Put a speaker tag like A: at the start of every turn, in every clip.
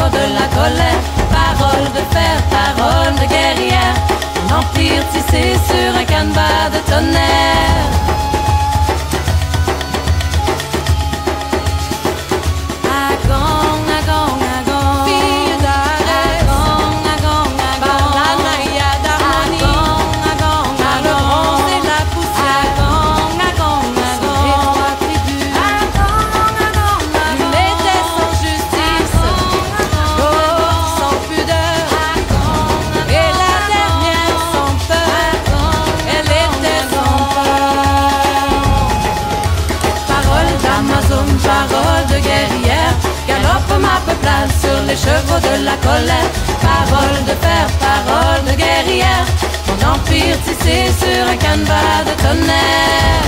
A: chevaux de la colère. Parole de fer, parole de guerrière, mon empire tissé sur un canevas de tonnerre. Parole de guerrière, galope ma peuplade sur les chevaux de la colère. Parole de fer, parole de guerrière, mon empire tissé sur un canevas de tonnerre.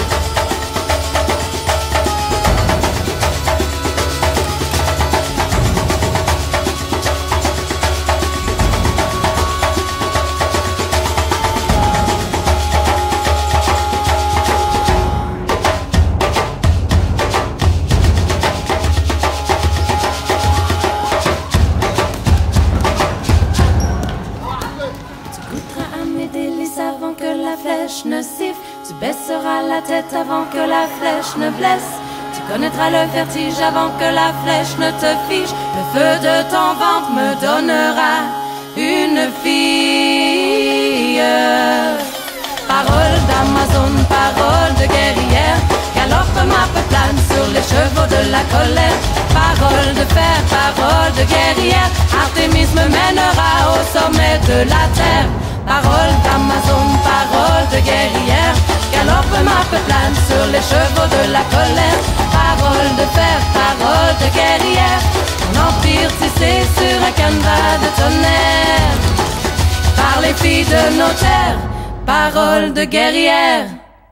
A: Avant que la flèche ne siffle, tu baisseras la tête avant que la flèche ne blesse. Tu connaîtras le vertige avant que la flèche ne te fiche. Le feu de ton ventre me donnera une fille. Parole d'Amazon, parole de guerrière, galope ma peuplade sur les chevaux de la colère. Parole de fer, parole de guerrière, Artémis me mènera au sommet de la terre. Parole d'Amazon, parole de guerrière, galope ma peuplade sur les chevaux de la colère. Parole de fer, parole de guerrière, mon empire tissé sur un canevas de tonnerre. Par les filles de nos terres, parole de guerrière.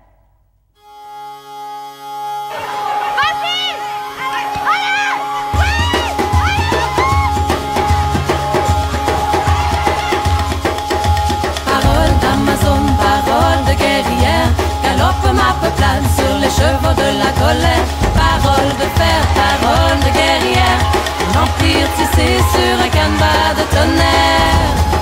A: Parole de guerrière, galope ma peuplade sur les chevaux de la colère. Parole de fer, parole de guerrière, mon empire tissé sur un canevas de tonnerre.